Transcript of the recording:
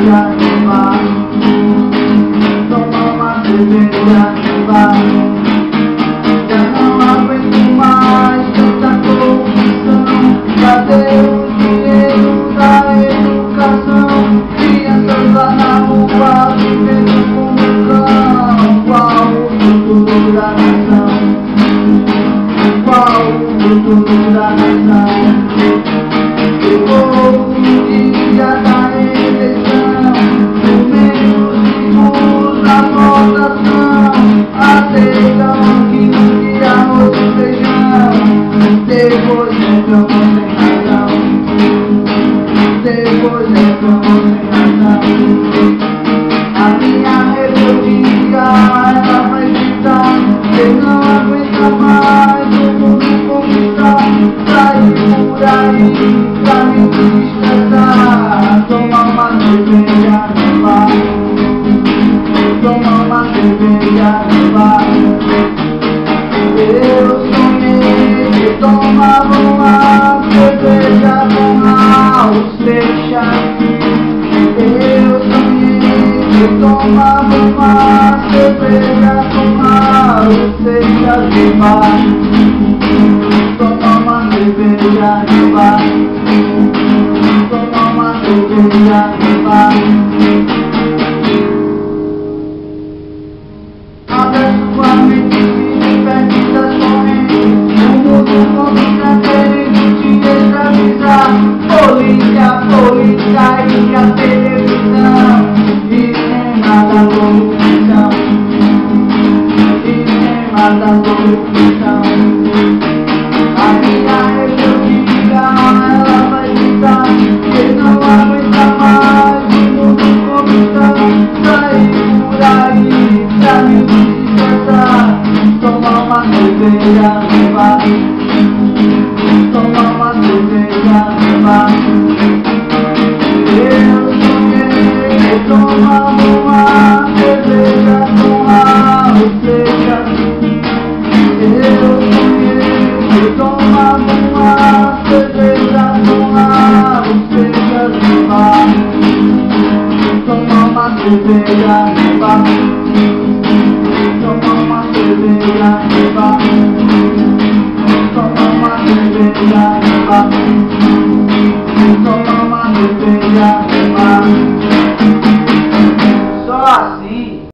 cerveja no bar. Tomar uma cerveja no bar. Já não aguento mais tanta corrupção. Cadê o dinheiro da educação? Crianças lá na rua vivendo como cão. Qual o futuro da nação? Qual o futuro da nação? Chegou o dia da eleição, no meio de muda a votação. Aceita que de arroz e feijão, depois reclamam sem razão. Depois reclamam sem razão. A minha rebeldia, ela vai gritar, quem não aguenta mais o mundo conquistar. Sair por aí pra me desestressar. Tomar uma cerveja no bar. Tomar uma cerveja no bar. Eu sonhei que tomava uma cerveja com Raul Seixas. Eu sonhei que tomava uma cerveja com Raul Seixas no bar. Tomar uma cerveja no bar. Tomar uma cerveja no bar. Abra sua mente e liberte das correntes. O mundo combina querendo te escravizar. Polícia, política e a televisão. E nem nada corrupção. E nem nada corrupção. A minha rebeldia, ela vai gritar, quem não aguenta mais o mundo conquistar. Sair por aí pra me desestressar. Tomar uma cerveja no bar. Tomar uma cerveja no bar. Eu sonhei que tomava uma cerveja com Raul Seixas. Eu sonhei que tomava uma cerveja com Raul Seixas no bar. Tomar uma cerveja no bar.